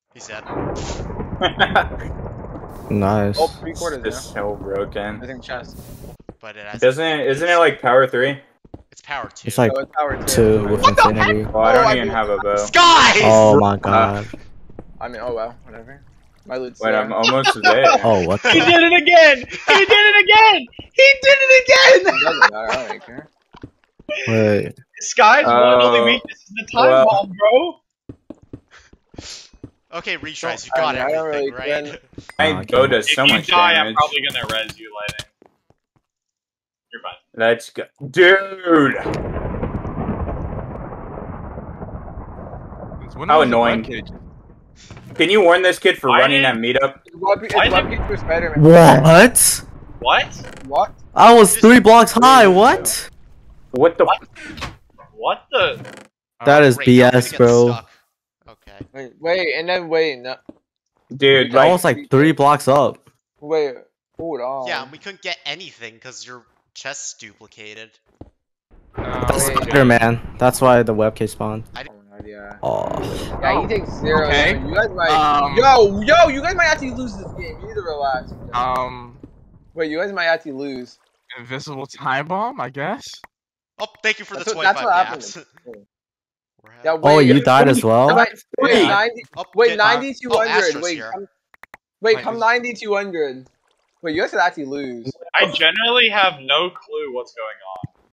He's dead. Nice. Oh, 3/4 It's now. so broken. Everything chest. But it has. Isn't it like power 3? It's power 2. It's like Oh, it's power 2. 2 with infinity. Oh, I don't I even mean- have a bow. Skies! Oh my god. I mean, oh well, whatever. My loot's Wait, there. I'm almost there. Oh, what He the? did it again! He did it again! He did it It again! doesn't matter, I don't really care. Wait. Sky's one only weakness is the time bomb, bro. Okay, retries. You I got mean, I don't everything, really right? My bow does so If you much die, damage. I'm probably gonna res you, Lightning. You're fine. Let's go. Dude! How annoying. Can you warn this kid for Why running did- that meetup? It's webkit for Spider-Man. What? What? What? I was 3 blocks high. What? What the? What the? That is Great, now I'm gonna BS, get bro. stuck. Okay. Wait, and then wait, no, Dude, I was like 3 blocks up. wait, hold on. Yeah, and we couldn't get anything because your chest's duplicated. That's wait. Spider-Man. That's why the webcase spawned. Oh my god, yeah. Oh. Yeah, he takes 0. Okay. You guys might. Yo, you guys might actually lose this game. You need to relax. Wait, you guys might actually lose. Invisible time bomb, I guess. Oh, thank you for the That's 25 what gaps. happened. We're Yeah, having- Oh, wait, you died as well? Wait, Yeah. 90. Oh, Wait, get- 90-200. Astra's Wait, here. come 90-200. Wait, you guys could actually lose. I generally have no clue what's going on.